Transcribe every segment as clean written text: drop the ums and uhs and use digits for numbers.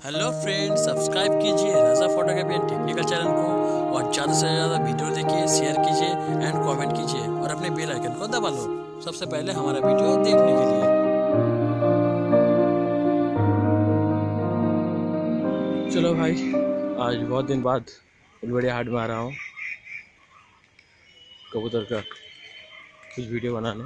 Hello friends, subscribe कीजिए Raza photography and technical channel को और ज़्यादा से ज़्यादा वीडियो देखिए, शेयर कीजिए एंड कमेंट कीजिए और अपने बेल आइकन को दबा लो सबसे पहले हमारा वीडियो देखने के लिए। चलो भाई, आज बहुत दिन बाद फुलवाड़िया हाट में आ रहा हूँ कबूतर का कुछ वीडियो बनाने।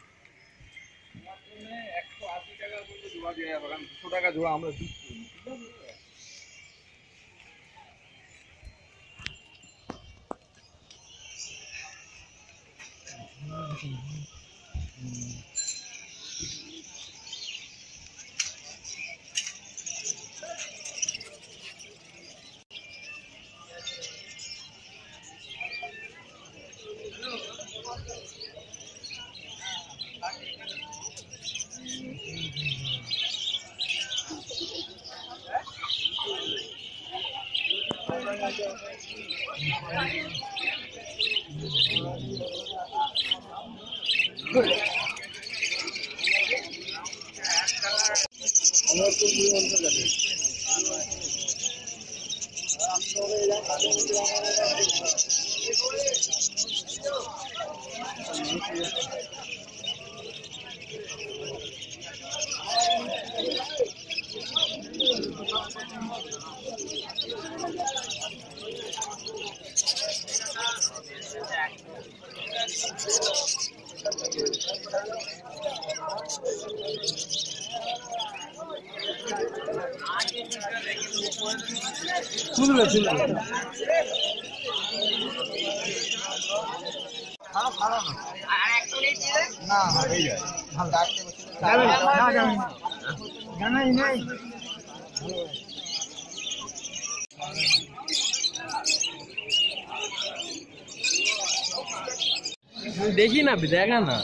देखी ना, अभी देखा ना।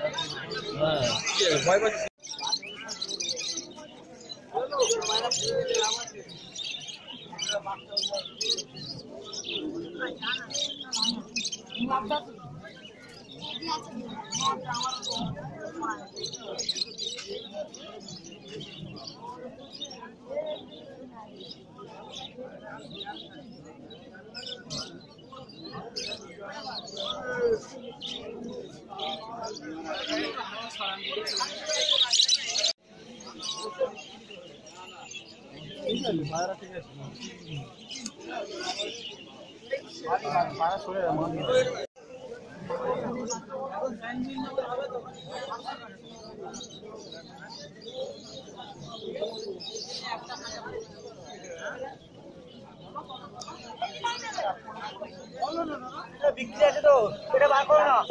বিক্রি আছে তো, এটা বার করো না।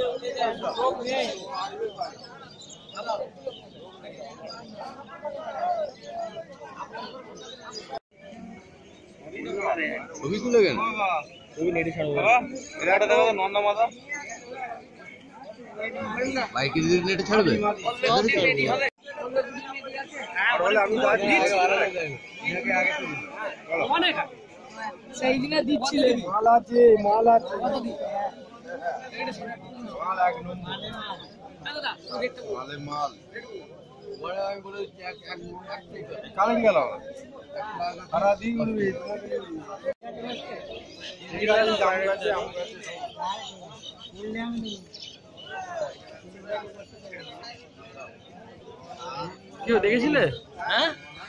ছবি তুলে গেল, ছবি নেটে ছাড়বো। এটা দেখো নন্দা মাতা বাইকে যদি নেটে ছাড়বে সেই দিনে দিচ্ছিলেন। মাল আছে, মাল আছে, মাল এক নম্বর মালে মাল। আমি বলে কালেন গেল সারা দিন উড়বে। কেউ দেখেছিলে? হ্যাঁ,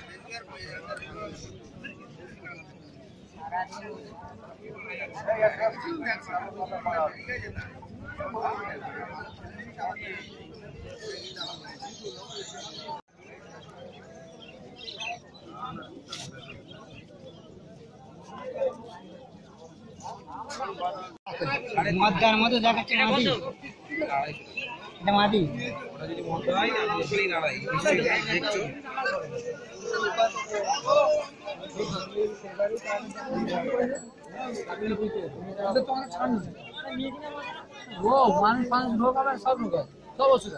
মজার মতো দেখাচ্ছে না। এটা মাটি ওটা যদি মদ হয় আমি আসলেই নাড়াই দেখছো। ও মানুষ মানুষ ঢোক আবার সব ঢোক সব ওষুধ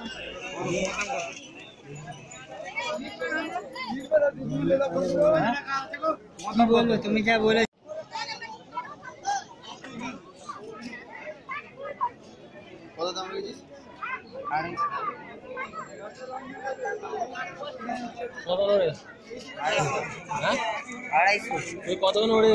বলবো। তুমি যা বলে কত দাম রেখেছিস? কত ওড়ে? হ্যাঁ 250 এই কতক্ষণ ওড়ে?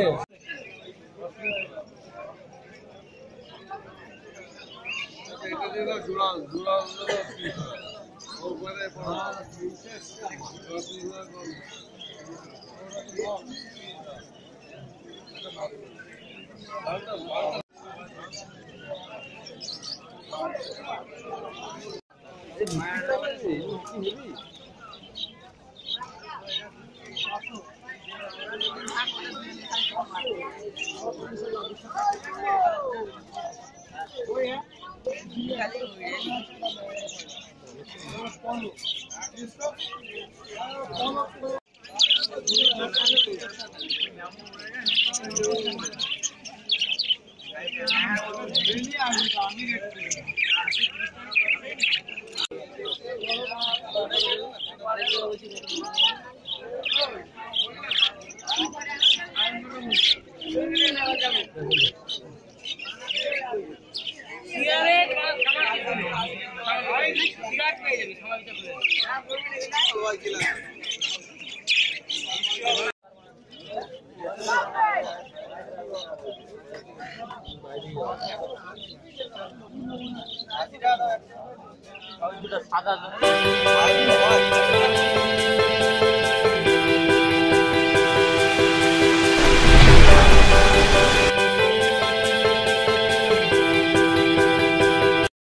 সাদা